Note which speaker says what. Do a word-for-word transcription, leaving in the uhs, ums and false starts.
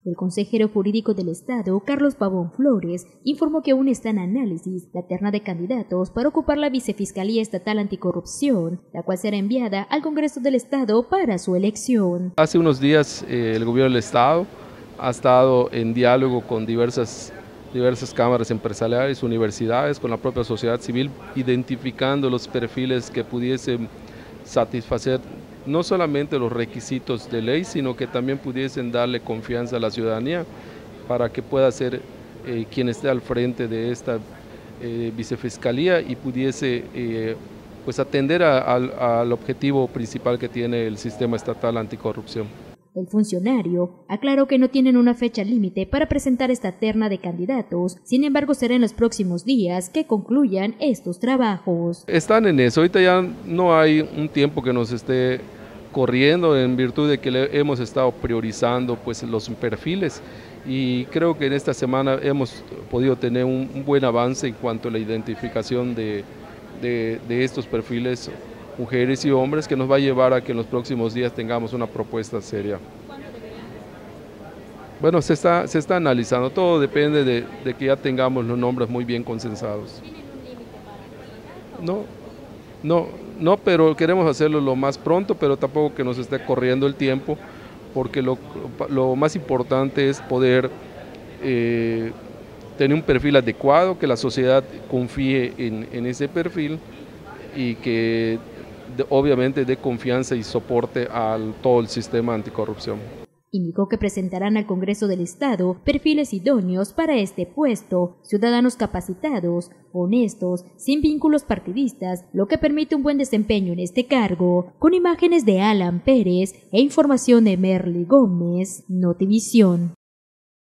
Speaker 1: El consejero jurídico del Estado, Carlos Pavón Flores, informó que aún está en análisis la terna de candidatos para ocupar la Vicefiscalía Estatal Anticorrupción, la cual será enviada al Congreso del Estado para su elección.
Speaker 2: Hace unos días eh, el gobierno del Estado ha estado en diálogo con diversas, diversas cámaras empresariales, universidades, con la propia sociedad civil, identificando los perfiles que pudiesen satisfacer no solamente los requisitos de ley, sino que también pudiesen darle confianza a la ciudadanía para que pueda ser eh, quien esté al frente de esta eh, vicefiscalía y pudiese eh, pues atender a, a, al objetivo principal que tiene el sistema estatal anticorrupción.
Speaker 1: El funcionario aclaró que no tienen una fecha límite para presentar esta terna de candidatos, sin embargo será en los próximos días que concluyan estos trabajos.
Speaker 2: Están en eso, ahorita ya no hay un tiempo que nos esté corriendo en virtud de que le hemos estado priorizando pues los perfiles y creo que en esta semana hemos podido tener un, un buen avance en cuanto a la identificación de, de, de estos perfiles, mujeres y hombres, que nos va a llevar a que en los próximos días tengamos una propuesta seria. Bueno, se está, se está analizando, todo depende de, de que ya tengamos los nombres muy bien consensados. No, no, no, pero queremos hacerlo lo más pronto, pero tampoco que nos esté corriendo el tiempo, porque lo, lo más importante es poder eh, tener un perfil adecuado, que la sociedad confíe en, en ese perfil y que de, obviamente dé confianza y soporte a todo el sistema anticorrupción.
Speaker 1: Indicó que presentarán al Congreso del Estado perfiles idóneos para este puesto, ciudadanos capacitados, honestos, sin vínculos partidistas, lo que permite un buen desempeño en este cargo. Con imágenes de Alan Pérez e información de Merly Gómez, Notivisión.